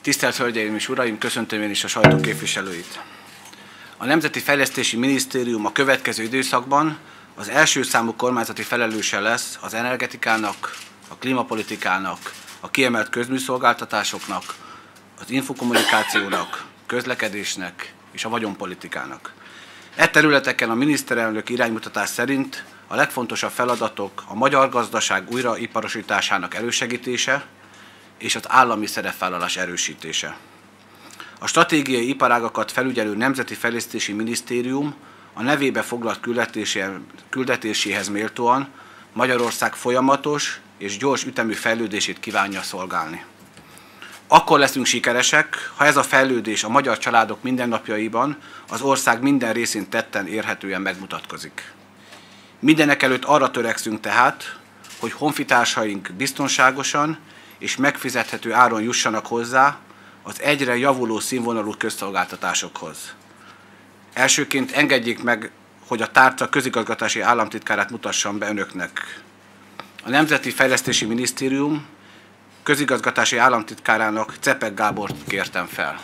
Tisztelt Hölgyeim és Uraim, köszöntöm én is a sajtó képviselőit. A Nemzeti Fejlesztési Minisztérium a következő időszakban az első számú kormányzati felelőse lesz az energetikának, a klímapolitikának, a kiemelt közműszolgáltatásoknak, az infokommunikációnak, közlekedésnek és a vagyonpolitikának. E területeken a miniszterelnök iránymutatás szerint a legfontosabb feladatok a magyar gazdaság újraiparosításának elősegítése és az állami szerepvállalás erősítése. A stratégiai iparágakat felügyelő Nemzeti Fejlesztési Minisztérium a nevébe foglalt küldetéséhez méltóan Magyarország folyamatos és gyors ütemű fejlődését kívánja szolgálni. Akkor leszünk sikeresek, ha ez a fejlődés a magyar családok mindennapjaiban az ország minden részén tetten érhetően megmutatkozik. Mindenekelőtt arra törekszünk tehát, hogy honfitársaink biztonságosan és megfizethető áron jussanak hozzá az egyre javuló színvonalú közszolgáltatásokhoz. Elsőként engedjék meg, hogy a tárca közigazgatási államtitkárát mutassam be önöknek. A Nemzeti Fejlesztési Minisztérium közigazgatási államtitkárának Czepek Gábort kértem fel.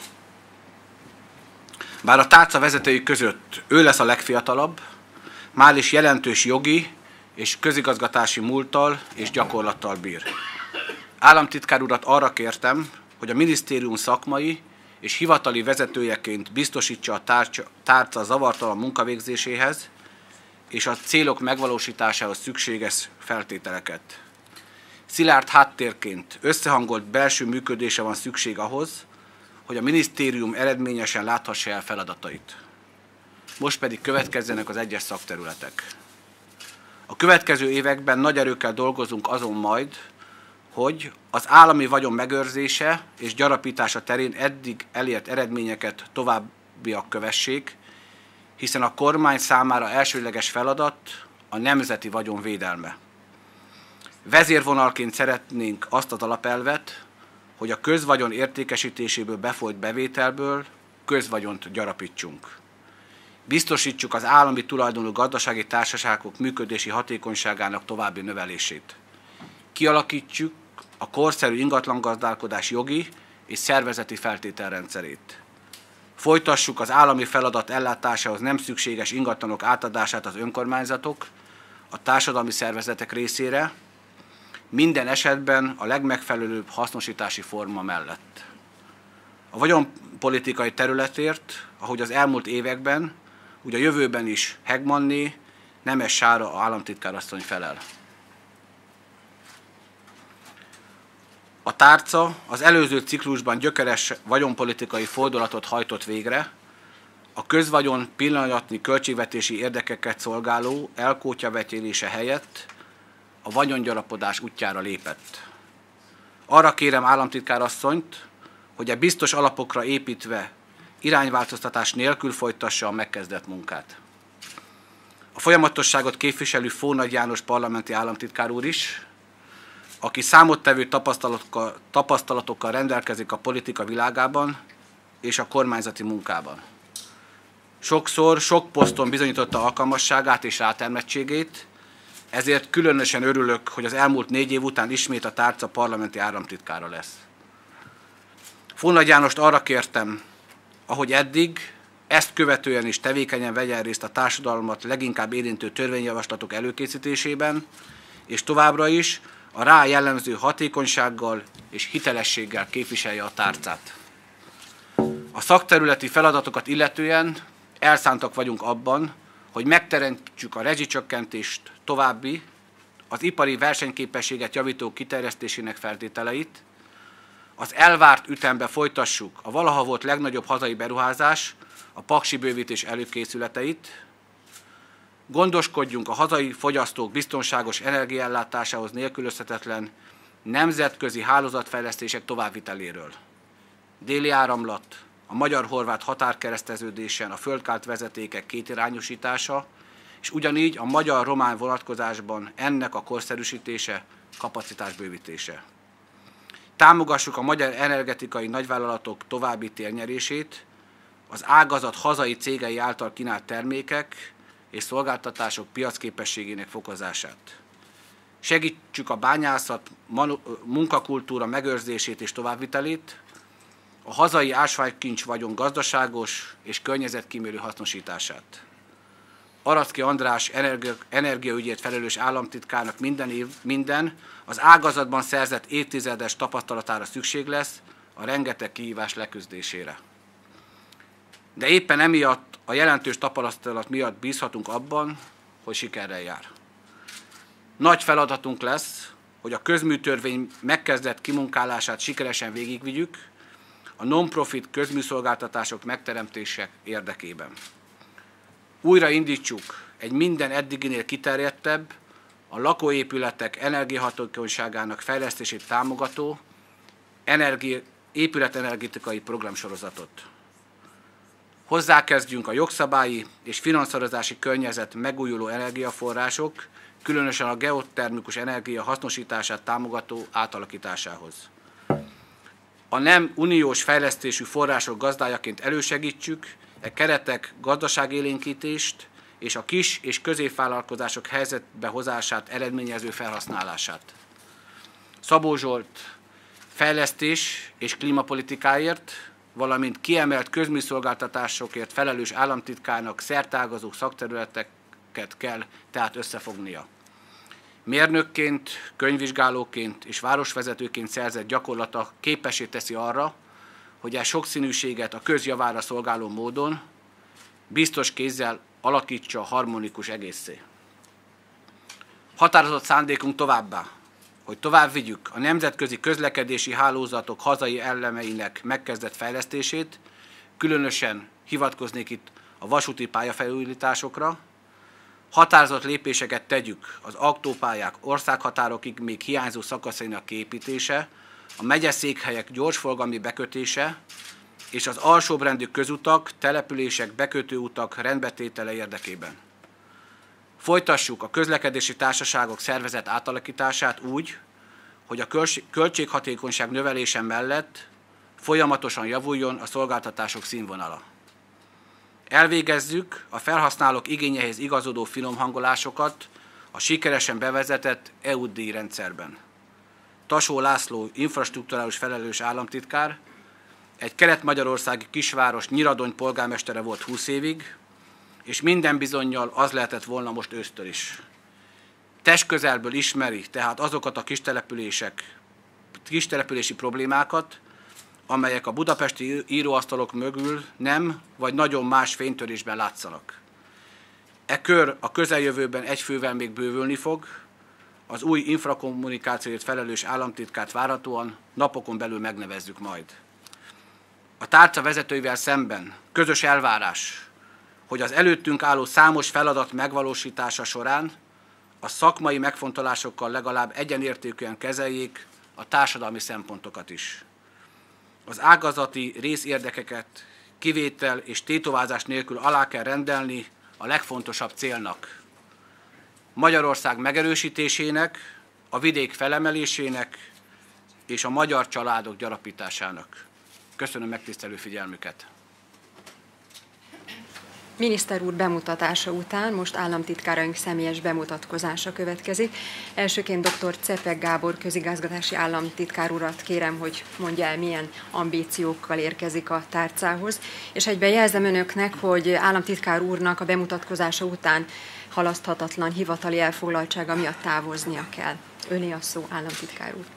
Bár a tárca vezetői között ő lesz a legfiatalabb, már is jelentős jogi és közigazgatási múlttal és gyakorlattal bír. Államtitkár urat arra kértem, hogy a minisztérium szakmai és hivatali vezetőjeként biztosítsa a tárca zavartalan munkavégzéséhez és a célok megvalósításához szükséges feltételeket. Szilárd háttérként összehangolt belső működése van szükség ahhoz, hogy a minisztérium eredményesen láthassa el feladatait. Most pedig következzenek az egyes szakterületek. A következő években nagy erőkkel dolgozunk azon majd, hogy az állami vagyon megőrzése és gyarapítása terén eddig elért eredményeket továbbiak kövessék, hiszen a kormány számára elsődleges feladat a nemzeti vagyon védelme. Vezérvonalként szeretnénk azt az alapelvet, hogy a közvagyon értékesítéséből befolyt bevételből közvagyont gyarapítsunk. Biztosítsuk az állami tulajdonú gazdasági társaságok működési hatékonyságának további növelését. Kialakítsuk a korszerű ingatlangazdálkodás jogi és szervezeti feltételrendszerét. Folytassuk az állami feladat ellátásához nem szükséges ingatlanok átadását az önkormányzatok, a társadalmi szervezetek részére, minden esetben a legmegfelelőbb hasznosítási forma mellett. A vagyonpolitikai területért, ahogy az elmúlt években, úgy a jövőben is Hegmanné, Nemes Sára államtitkárasszony felel. A tárca az előző ciklusban gyökeres vagyonpolitikai fordulatot hajtott végre, a közvagyon pillanatnyi költségvetési érdekeket szolgáló elkótyavetélése helyett a vagyongyarapodás útjára lépett. Arra kérem államtitkárasszonyt, hogy a biztos alapokra építve irányváltoztatás nélkül folytassa a megkezdett munkát. A folyamatosságot képviselő Fónagy János parlamenti államtitkár úr is, aki számottevő tapasztalatokkal rendelkezik a politika világában és a kormányzati munkában. Sokszor sok poszton bizonyította alkalmasságát és rátermettségét, ezért különösen örülök, hogy az elmúlt 4 év után ismét a tárca parlamenti államtitkára lesz. Fónagy Jánost arra kértem, ahogy eddig, ezt követően is tevékenyen vegyen részt a társadalmat leginkább érintő törvényjavaslatok előkészítésében, és továbbra is a rá jellemző hatékonysággal és hitelességgel képviselje a tárcát. A szakterületi feladatokat illetően elszántak vagyunk abban, hogy megteremtsük a rezsicsökkentést további, az ipari versenyképességet javító kiterjesztésének feltételeit, az elvárt ütembe folytassuk a valaha volt legnagyobb hazai beruházás, a paksi bővítés előkészületeit, gondoskodjunk a hazai fogyasztók biztonságos energiaellátásához nélkülözhetetlen nemzetközi hálózatfejlesztések továbbviteléről. Déli áramlat, a magyar-horvát határkereszteződésen a földkált vezetékek kétirányosítása, és ugyanígy a magyar-román vonatkozásban ennek a korszerűsítése, kapacitásbővítése. Támogassuk a magyar energetikai nagyvállalatok további térnyerését, az ágazat hazai cégei által kínált termékek és szolgáltatások piacképességének fokozását. Segítsük a bányászat munkakultúra megőrzését és továbbvitelét, a hazai ásványkincs vagyon gazdaságos és környezetkímélő hasznosítását. Aracki András energiaügyért felelős államtitkárnak minden az ágazatban szerzett évtizedes tapasztalatára szükség lesz a rengeteg kihívás leküzdésére. De éppen emiatt, a jelentős tapasztalat miatt bízhatunk abban, hogy sikerrel jár. Nagy feladatunk lesz, hogy a közműtörvény megkezdett kimunkálását sikeresen végigvigyük a non-profit közműszolgáltatások megteremtése érdekében. Újra indítsuk egy minden eddiginél kiterjedtebb, a lakóépületek energiahatékonyságának fejlesztését támogató épületenergetikai programsorozatot. Hozzákezdjünk a jogszabályi és finanszírozási környezet megújuló energiaforrások, különösen a geotermikus energia hasznosítását támogató átalakításához. A nem uniós fejlesztésű források gazdájaként elősegítsük e keretek gazdaságélénkítést és a kis és középvállalkozások helyzetbe hozását eredményező felhasználását. Szabó Zsolt fejlesztés és klímapolitikáért, valamint kiemelt közműszolgáltatásokért felelős államtitkárnak szerteágazó szakterületeket kell tehát összefognia. Mérnökként, könyvvizsgálóként és városvezetőként szerzett gyakorlata képessé teszi arra, hogy a sokszínűséget a közjavára szolgáló módon biztos kézzel alakítsa harmonikus egészé. Határozott szándékunk továbbá, hogy tovább vigyük a nemzetközi közlekedési hálózatok hazai elemeinek megkezdett fejlesztését, különösen hivatkoznék itt a vasúti pályafelújításokra, határozott lépéseket tegyük az autópályák országhatárokig még hiányzó szakaszainak kiépítése, a megyeszékhelyek gyorsforgalmi bekötése és az alsóbrendű közutak, települések, bekötőutak rendbetétele érdekében. Folytassuk a közlekedési társaságok szervezet átalakítását úgy, hogy a költséghatékonyság növelése mellett folyamatosan javuljon a szolgáltatások színvonala. Elvégezzük a felhasználók igényeihez igazodó finomhangolásokat a sikeresen bevezetett EU-díj rendszerben. Tasó László infrastrukturális felelős államtitkár, egy kelet-magyarországi kisváros Nyíradony polgármestere volt 20 évig, és minden bizonnyal az lehetett volna most ősztől is. Testközelből ismeri tehát azokat a kistelepülési problémákat, amelyek a budapesti íróasztalok mögül nem, vagy nagyon más fénytörésben látszanak. E kör a közeljövőben egy fővel még bővülni fog, az új infrakommunikációért felelős államtitkárt várhatóan napokon belül megnevezzük majd. A tárca vezetőivel szemben közös elvárás, hogy az előttünk álló számos feladat megvalósítása során a szakmai megfontolásokkal legalább egyenértékűen kezeljék a társadalmi szempontokat is. Az ágazati részérdekeket kivétel és tétovázás nélkül alá kell rendelni a legfontosabb célnak. Magyarország megerősítésének, a vidék felemelésének és a magyar családok gyarapításának. Köszönöm megtisztelő figyelmüket! Miniszter úr bemutatása után most államtitkáraink személyes bemutatkozása következik. Elsőként dr. Czepek Gábor közigazgatási államtitkár urat kérem, hogy mondja el, milyen ambíciókkal érkezik a tárcához. És egyben jelzem önöknek, hogy államtitkár úrnak a bemutatkozása után halaszthatatlan hivatali elfoglaltsága miatt távoznia kell. Öné a szó, államtitkár úr.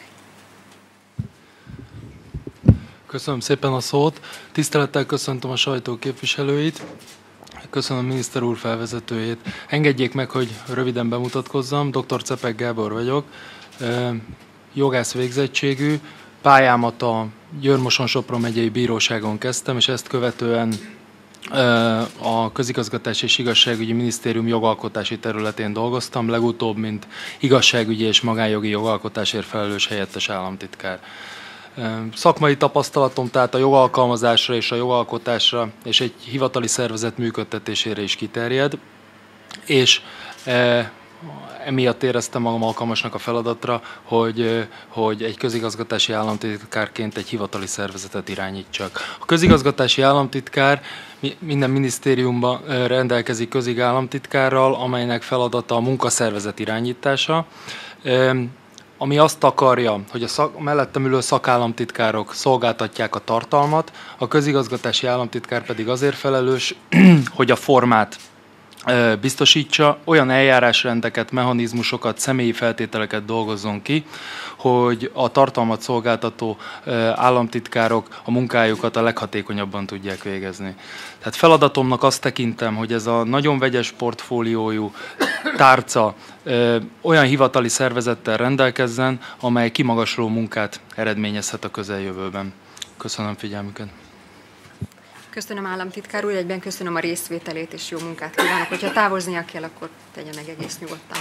Köszönöm szépen a szót. Tisztelettel köszöntöm a sajtó képviselőit. Köszönöm a miniszter úr felvezetőjét. Engedjék meg, hogy röviden bemutatkozzam. Dr. Czepek Gábor vagyok, jogász végzettségű. Pályámat a Győr-Moson-Sopron megyei bíróságon kezdtem, és ezt követően a Közigazgatási és Igazságügyi Minisztérium jogalkotási területén dolgoztam, legutóbb, mint igazságügyi és magánjogi jogalkotásért felelős helyettes államtitkár. Szakmai tapasztalatom tehát a jogalkalmazásra és a jogalkotásra és egy hivatali szervezet működtetésére is kiterjed, és emiatt éreztem magam alkalmasnak a feladatra, hogy egy közigazgatási államtitkárként egy hivatali szervezetet irányítsak. A közigazgatási államtitkár minden minisztériumban rendelkezik közigállamtitkárral, amelynek feladata a munkaszervezet irányítása. ami azt akarja, hogy a mellettem ülő szakállamtitkárok szolgáltatják a tartalmat, a közigazgatási államtitkár pedig azért felelős, hogy a formát biztosítsa, olyan eljárásrendeket, mechanizmusokat, személyi feltételeket dolgozzon ki, hogy a tartalmat szolgáltató államtitkárok a munkájukat a leghatékonyabban tudják végezni. Tehát feladatomnak azt tekintem, hogy ez a nagyon vegyes portfóliójú tárca olyan hivatali szervezettel rendelkezzen, amely kimagasló munkát eredményezhet a közeljövőben. Köszönöm figyelmüket! Köszönöm, államtitkár úr, egyben köszönöm a részvételét, és jó munkát kívánok. Hogyha távoznia kell, akkor tegye meg egész nyugodtan.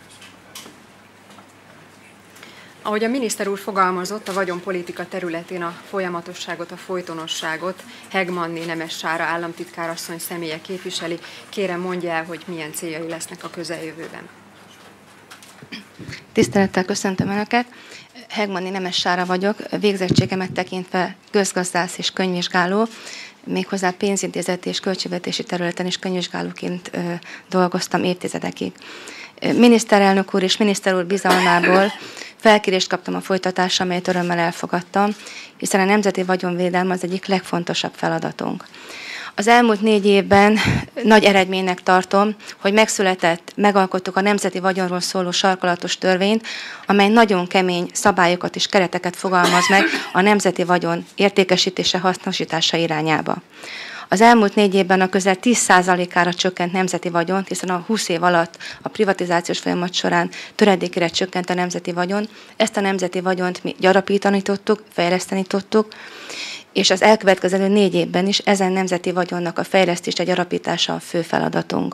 Ahogy a miniszter úr fogalmazott, a vagyonpolitika területén a folyamatosságot, a folytonosságot Hegmanni Nemes Sára államtitkárasszony személye képviseli. Kérem, mondja el, hogy milyen céljai lesznek a közeljövőben. Tisztelettel köszöntöm Önöket. Hegmanni Nemes Sára vagyok, végzettségemet tekintve közgazdász és könyvvizsgáló, méghozzá pénzintézeti és költségvetési területen is könyvvizsgálóként dolgoztam évtizedekig. Miniszterelnök úr és miniszter úr bizalmából felkérést kaptam a folytatásra, amelyet örömmel elfogadtam, hiszen a nemzeti vagyonvédelme az egyik legfontosabb feladatunk. Az elmúlt 4 évben nagy eredménynek tartom, hogy megalkottuk a nemzeti vagyonról szóló sarkalatos törvényt, amely nagyon kemény szabályokat és kereteket fogalmaz meg a nemzeti vagyon értékesítése, hasznosítása irányába. Az elmúlt 4 évben a közel 10%-ára csökkent nemzeti vagyon, hiszen a 20 év alatt a privatizációs folyamat során töredékére csökkent a nemzeti vagyon. Ezt a nemzeti vagyont mi gyarapítani tudtuk, fejleszteni tudtuk, és az elkövetkező 4 évben is ezen nemzeti vagyonnak a fejlesztése, gyarapítása a fő feladatunk.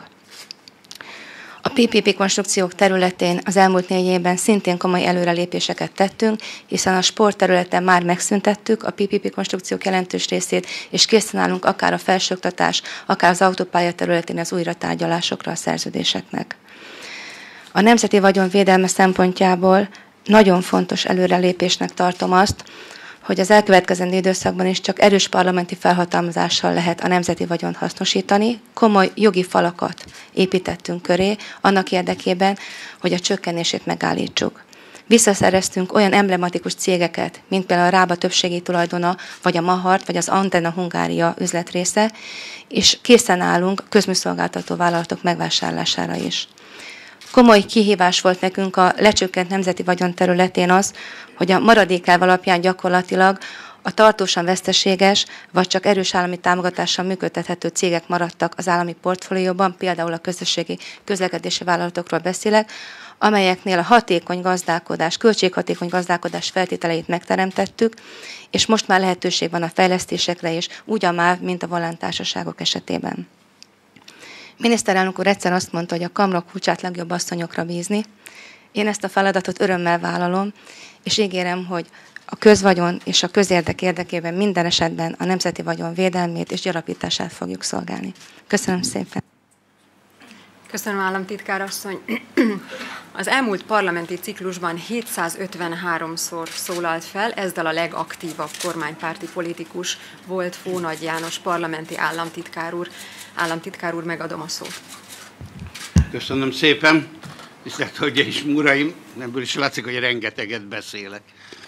A PPP konstrukciók területén az elmúlt 4 évben szintén komoly előrelépéseket tettünk, hiszen a sport területen már megszüntettük a PPP konstrukciók jelentős részét, és készen állunk akár a felsőoktatás, akár az autópálya területén az újratárgyalásokra a szerződéseknek. A nemzeti vagyon védelme szempontjából nagyon fontos előrelépésnek tartom azt, hogy az elkövetkezendő időszakban is csak erős parlamenti felhatalmazással lehet a nemzeti vagyont hasznosítani. Komoly jogi falakat építettünk köré annak érdekében, hogy a csökkenését megállítsuk. Visszaszereztünk olyan emblematikus cégeket, mint például a Rába többségi tulajdona, vagy a Mahart, vagy az Antenna Hungária üzletrésze, és készen állunk közműszolgáltató vállalatok megvásárlására is. Komoly kihívás volt nekünk a lecsökkent nemzeti vagyon területén az, hogy a maradékelv alapján gyakorlatilag a tartósan veszteséges, vagy csak erős állami támogatással működtethető cégek maradtak az állami portfólióban, például a közösségi közlekedési vállalatokról beszélek, amelyeknél a hatékony gazdálkodás, költséghatékony gazdálkodás feltételeit megteremtettük, és most már lehetőség van a fejlesztésekre is, úgy a MÁV, mint a volántársaságok esetében. Miniszterelnök úr egyszer azt mondta, hogy a kamrok kulcsát legjobb asszonyokra bízni. Én ezt a feladatot örömmel vállalom, és ígérem, hogy a közvagyon és a közérdek érdekében minden esetben a nemzeti vagyon védelmét és gyarapítását fogjuk szolgálni. Köszönöm szépen! Köszönöm, államtitkár asszony. Az elmúlt parlamenti ciklusban 753-szor szólalt fel, ezzel a legaktívabb kormánypárti politikus volt Fónagy János parlamenti államtitkár úr. Államtitkár úr, megadom a szót. Köszönöm szépen. Tisztelt Hölgyeim és Uraim, ebből is látszik, hogy rengeteget beszélek.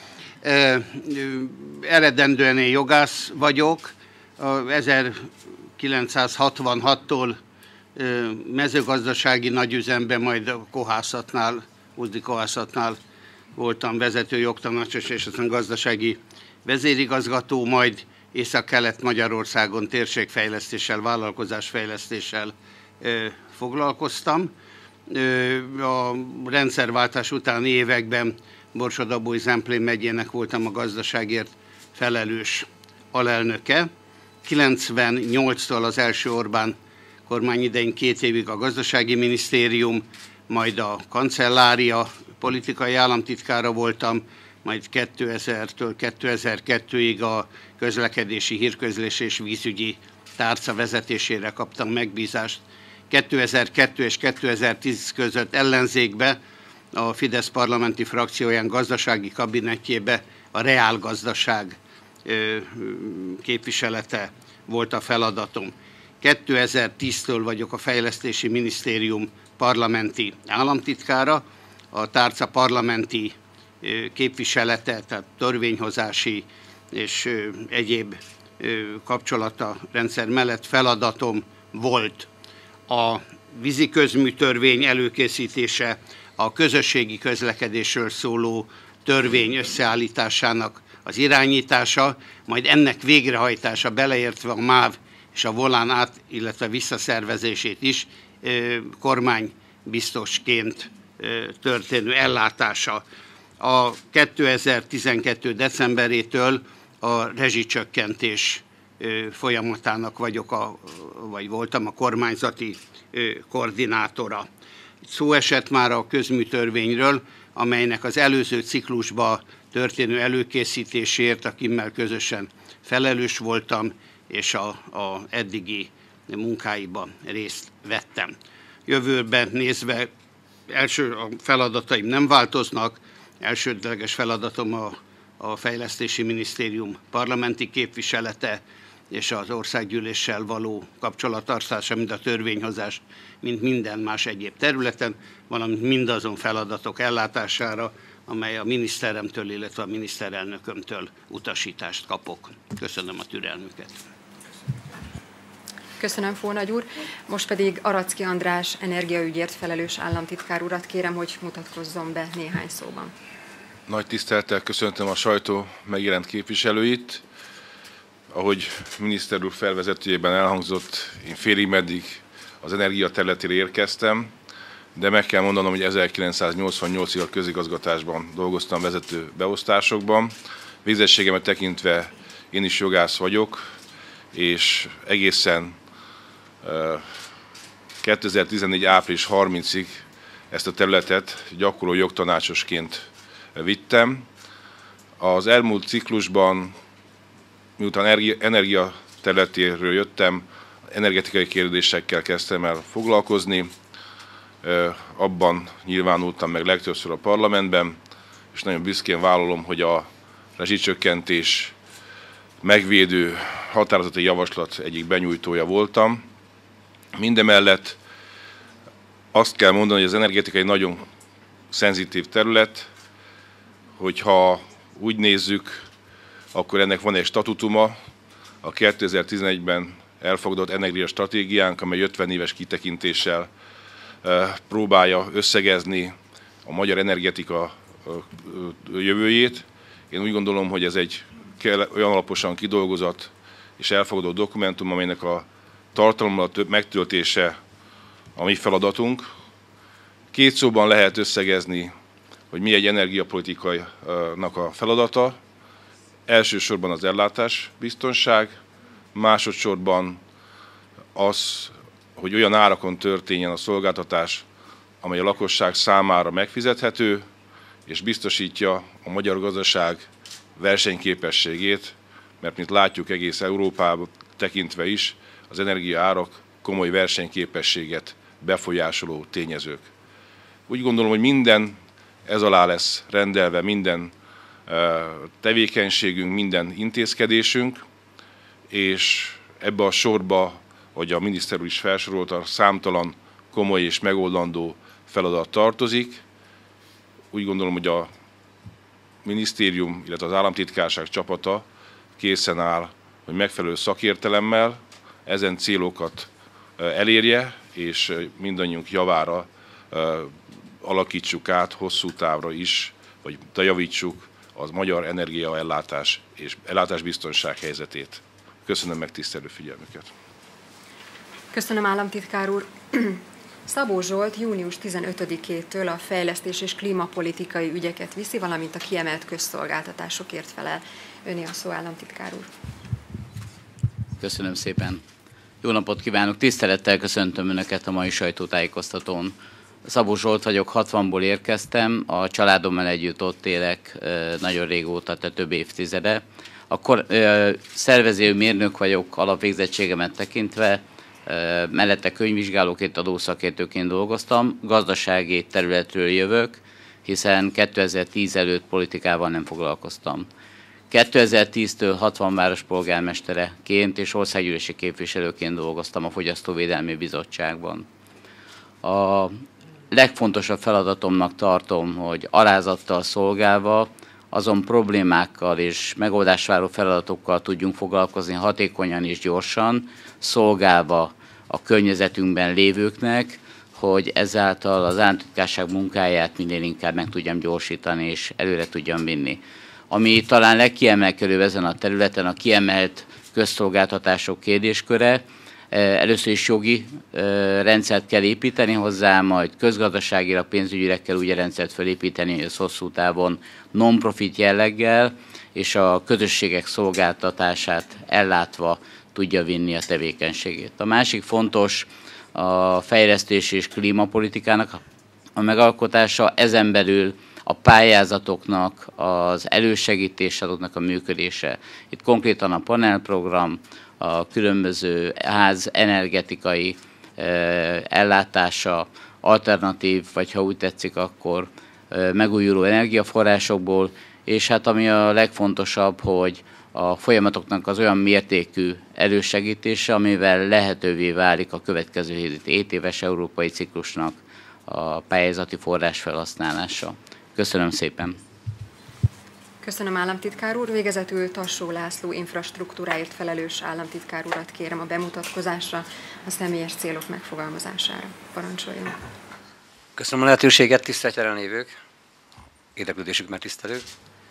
Eredendően én jogász vagyok. 1966-tól mezőgazdasági nagyüzemben, majd a kohászatnál, Uzdi kohászatnál voltam vezető jogtanácsos, és aztán gazdasági vezérigazgató, majd Észak-Kelet-Magyarországon térségfejlesztéssel, vállalkozásfejlesztéssel foglalkoztam. A rendszerváltás utáni években Borsod-Abaúj-Zemplén megyének voltam a gazdaságért felelős alelnöke. 98-tól az első Orbán kormány idején 2 évig a gazdasági minisztérium, majd a kancellária politikai államtitkára voltam, majd 2000-től 2002-ig a közlekedési, hírközlés és vízügyi tárca vezetésére kaptam megbízást. 2002 és 2010 között ellenzékbe, a Fidesz parlamenti frakcióján gazdasági kabinetjébe a reálgazdaság képviselete volt a feladatom. 2010-től vagyok a Fejlesztési Minisztérium parlamenti államtitkára, a tárca parlamenti képviselete, tehát törvényhozási és egyéb kapcsolata rendszer mellett feladatom volt a vízi közműtörvény előkészítése, a közösségi közlekedésről szóló törvény összeállításának az irányítása, majd ennek végrehajtása, beleértve a MÁV és a volán át, illetve visszaszervezését is kormánybiztosként történő ellátása. A 2012. decemberétől a rezsicsökkentés folyamatának voltam a kormányzati koordinátora. Szó esett már a közműtörvényről, amelynek az előző ciklusba történő előkészítésért, akimmel közösen felelős voltam, és a eddigi munkáiban részt vettem. Jövőben nézve a feladataim nem változnak, elsődleges feladatom a Fejlesztési Minisztérium parlamenti képviselete és az országgyűléssel való kapcsolattartása, mind a törvényhozás, mint minden más egyéb területen, valamint mindazon feladatok ellátására, amely a miniszteremtől, illetve a miniszterelnökömtől utasítást kapok. Köszönöm a türelmüket. Köszönöm, Fónagy úr. Most pedig Aracki András energiaügyért felelős államtitkár urat kérem, hogy mutatkozzon be néhány szóban. Nagy tisztelettel köszöntöm a sajtó megjelent képviselőit. Ahogy miniszter úr felvezetőjében elhangzott, én félig meddig az energia területére érkeztem, de meg kell mondanom, hogy 1988-ig a közigazgatásban dolgoztam vezető beosztásokban. Végzettségemet tekintve én is jogász vagyok, és egészen 2014. április 30-ig ezt a területet gyakorló jogtanácsosként vittem. Az elmúlt ciklusban, miután energia területéről jöttem, energetikai kérdésekkel kezdtem el foglalkozni. Abban nyilvánultam meg legtöbbször a parlamentben, és nagyon büszkén vállalom, hogy a rezsicsökkentés megvédő határozati javaslat egyik benyújtója voltam. Mindemellett azt kell mondani, hogy az energetika egy nagyon szenzitív terület, hogyha úgy nézzük, akkor ennek van egy statutuma, a 2011-ben elfogadott energiastratégiánk, amely 50 éves kitekintéssel próbálja összegezni a magyar energetika jövőjét. Én úgy gondolom, hogy ez egy olyan alaposan kidolgozott és elfogadott dokumentum, amelynek a tartalommal megtöltése a mi feladatunk. Két szóban lehet összegezni, hogy mi egy energiapolitikának a feladata. Elsősorban az ellátásbiztonság, másodszorban az, hogy olyan árakon történjen a szolgáltatás, amely a lakosság számára megfizethető, és biztosítja a magyar gazdaság versenyképességét, mert mint látjuk egész Európában tekintve is, az energiaárak komoly versenyképességet befolyásoló tényezők. Úgy gondolom, hogy minden ez alá lesz rendelve, minden tevékenységünk, minden intézkedésünk, és ebbe a sorba, hogy a miniszter úr is felsorolta, számtalan komoly és megoldandó feladat tartozik. Úgy gondolom, hogy a minisztérium, illetve az államtitkárság csapata készen áll, hogy megfelelő szakértelemmel ezen célokat elérje, és mindannyiunk javára alakítsuk át hosszú távra is, vagy javítsuk az magyar energiaellátás és ellátásbiztonság helyzetét. Köszönöm megtisztelő figyelmüket. Köszönöm, államtitkár úr. Szabó Zsolt június 15-től a fejlesztés és klímapolitikai ügyeket viszi, valamint a kiemelt közszolgáltatásokért felel. Öné a szó, államtitkár úr. Köszönöm szépen. Jó napot kívánok! Tisztelettel köszöntöm Önöket a mai sajtótájékoztatón. Szabó Zsolt vagyok, 60-ból érkeztem, a családommal együtt ott élek nagyon régóta, tehát több évtizede. Akkor szervező mérnök vagyok alapvégzettségemet tekintve, mellette könyvvizsgálóként, adószakértőként dolgoztam, gazdasági területről jövök, hiszen 2010 előtt politikával nem foglalkoztam. 2010-től 60 város polgármestereként és országgyűlési képviselőként dolgoztam a Fogyasztóvédelmi Bizottságban. A legfontosabb feladatomnak tartom, hogy alázattal szolgálva azon problémákkal és megoldásváró feladatokkal tudjunk foglalkozni hatékonyan és gyorsan, szolgálva a környezetünkben lévőknek, hogy ezáltal az államtitkárság munkáját minél inkább meg tudjam gyorsítani és előre tudjam vinni. Ami talán legkiemelkedőbb ezen a területen a kiemelt közszolgáltatások kérdésköre. Először is jogi rendszert kell építeni hozzá, majd közgazdaságilag, pénzügyileg kell úgy rendszert felépíteni, hogy az hosszú távon non-profit jelleggel és a közösségek szolgáltatását ellátva tudja vinni a tevékenységét. A másik fontos a fejlesztés és klímapolitikának a megalkotása, ezen belül a pályázatoknak az elősegítése, azoknak a működése. Itt konkrétan a panelprogram, a különböző ház energetikai ellátása, alternatív, vagy ha úgy tetszik, akkor megújuló energiaforrásokból, és hát ami a legfontosabb, hogy a folyamatoknak az olyan mértékű elősegítése, amivel lehetővé válik a következő 7 éves európai ciklusnak a pályázati forrás felhasználása. Köszönöm szépen! Köszönöm, államtitkár úr. Végezetül Tassó László infrastruktúráért felelős államtitkár urat kérem a bemutatkozásra, a személyes célok megfogalmazására. Parancsoljon! Köszönöm a lehetőséget, tisztelt jelenlévők, érdeklődésük megtisztelők.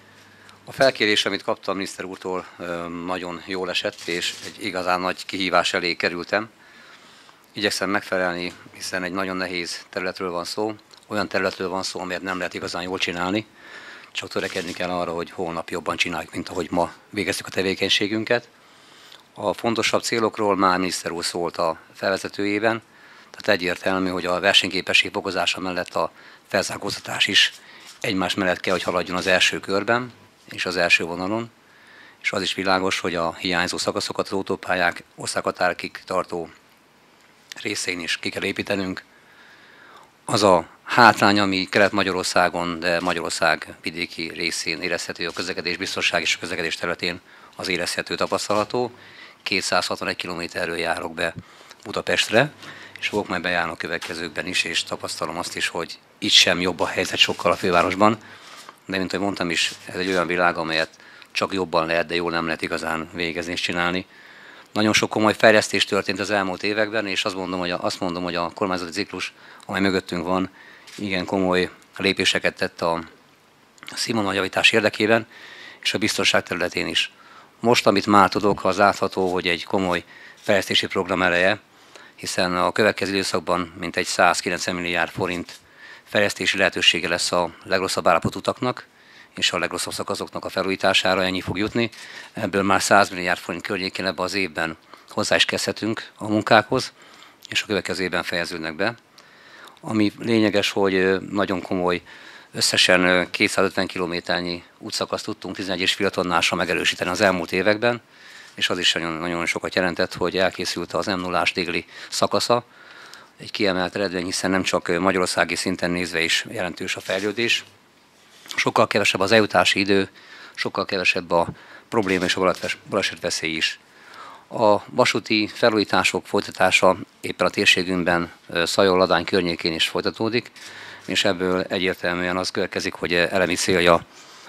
A felkérés, amit kaptam miniszter úrtól, nagyon jól esett, és egy igazán nagy kihívás elé kerültem. Igyekszem megfelelni, hiszen egy nagyon nehéz területről van szó, olyan területről van szó, amelyet nem lehet igazán jól csinálni, csak törekedni kell arra, hogy holnap jobban csináljuk, mint ahogy ma végeztük a tevékenységünket. A fontosabb célokról már miniszter úr szólt a felvezetőjében, tehát egyértelmű, hogy a versenyképesség fokozása mellett a felzárkóztatás is egymás mellett kell, hogy haladjon az első körben és az első vonalon, és az is világos, hogy a hiányzó szakaszokat, az autópályák országhatárokig tartó részén is ki kell építenünk. Az a hátrány, ami Kelet-Magyarországon, de Magyarország vidéki részén érezhető, a közlekedés biztonság és a közlekedés területén az érezhető, tapasztalható. 261 kilométerről járok be Budapestre, és fogok majd bejárni a következőkben is, és tapasztalom azt is, hogy itt sem jobb a helyzet sokkal a fővárosban. De mint ahogy mondtam is, ez egy olyan világ, amelyet csak jobban lehet, de jól nem lehet igazán végezni és csinálni. Nagyon sok komoly fejlesztés történt az elmúlt években, és azt mondom, hogy a kormányzati ciklus, amely mögöttünk van, igen komoly lépéseket tett a színvonaljavítés érdekében, és a biztonság területén is. Most, amit már tudok, az látható, hogy egy komoly fejlesztési program eleje, hiszen a következő időszakban mintegy 190 milliárd forint fejlesztési lehetősége lesz a legrosszabb állapotú utaknak, és a legrosszabb szakaszoknak a felújítására ennyi fog jutni. Ebből már 100 milliárd forint környékén ebben az évben hozzá is kezdhetünk a munkákhoz, és a következő évben fejeződnek be. Ami lényeges, hogy nagyon komoly, összesen 250 kilométernyi útszakaszt tudtunk 11,5 tonnásra megerősíteni az elmúlt években, és az is nagyon sokat jelentett, hogy elkészült az M0-ás déli szakasza. Egy kiemelt eredmény, hiszen nem csak magyarországi szinten nézve is jelentős a fejlődés. Sokkal kevesebb az eljutási idő, sokkal kevesebb a probléma és a balesetveszély is. A vasúti felújítások folytatása éppen a térségünkben Szajol-Ladány környékén is folytatódik, és ebből egyértelműen az következik, hogy elemi célja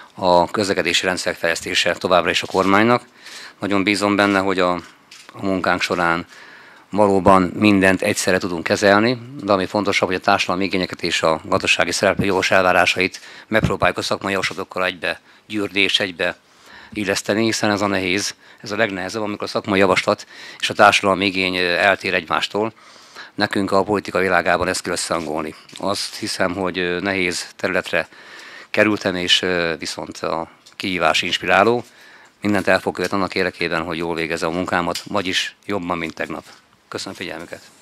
a közlekedési rendszer fejlesztése továbbra is a kormánynak. Nagyon bízom benne, hogy a munkánk során valóban mindent egyszerre tudunk kezelni, de ami fontosabb, hogy a társadalmi igényeket és a gazdasági szereplő jogos elvárásait megpróbáljuk a szakmai javaslatokkal egybe gyűrni és egybe illeszteni, hiszen ez a nehéz, ez a legnehezebb, amikor a szakmai javaslat és a társadalmi igény eltér egymástól. Nekünk a politika világában ezt kell összehangolni. Azt hiszem, hogy nehéz területre kerültem, és viszont a kihívás inspiráló. Mindent el fog követni annak érdekében, hogy jól végezze a munkámat, vagyis jobban, mint tegnap. Köszönöm figyelmüket!